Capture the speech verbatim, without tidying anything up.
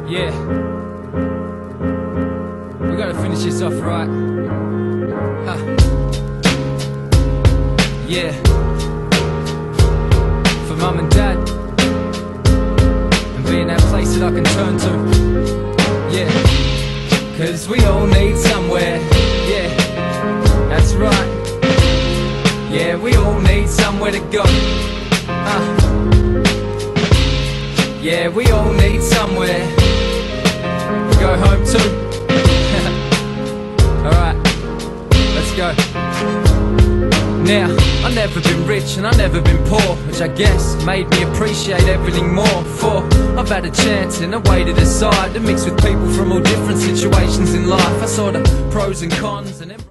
Yeah, we gotta finish this off right. Huh. Yeah, for mum and dad, and being that place that I can turn to. Yeah, cause we all need somewhere. Yeah, that's right. Yeah, we all need somewhere to go. uh. Yeah, we all need somewhere to go home to. Alright, let's go. Now, I've never been rich and I've never been poor, which I guess made me appreciate everything more. For I've had a chance and a way to decide to mix with people from all different situations in life. I saw the pros and cons and